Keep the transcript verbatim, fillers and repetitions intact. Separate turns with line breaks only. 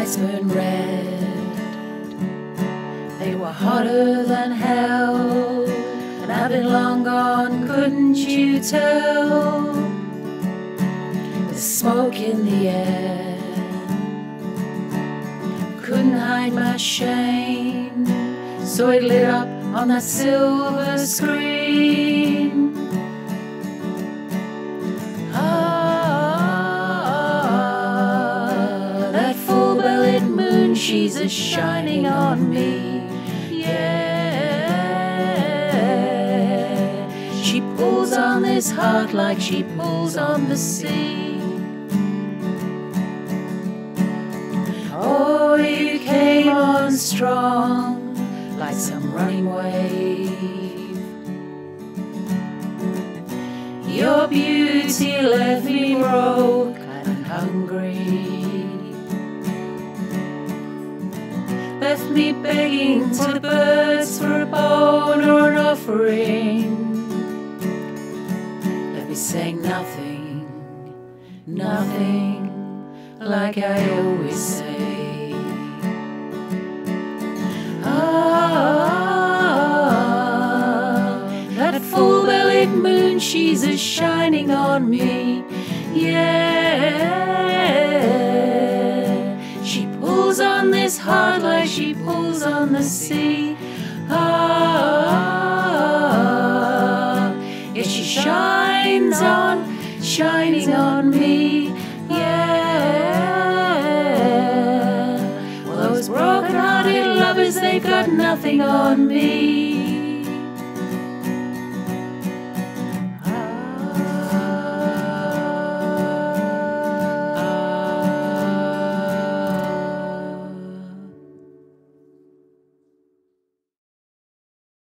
lights burn red. They were hotter than hell, and I've been long gone, couldn't you tell? There's smoke in the air, couldn't hide my shame, so it lit up on that silver screen. Ah, that full-bellied moon, she's a shining on me, yeah. She pulls on this heart like she pulls on the sea. Oh, you came on strong like some running wave. Your beauty left me broke and hungry, left me begging to the birds for a bone or an offering, left me saying nothing, nothing, like I always say. Ah, that full-bellied moon, she's a shining on me, yeah. She pulls on this heart like she pulls on the sea. Ah, yeah, she shines on, shining on me, yeah. Well, those broken-hearted lovers, they've got nothing on me.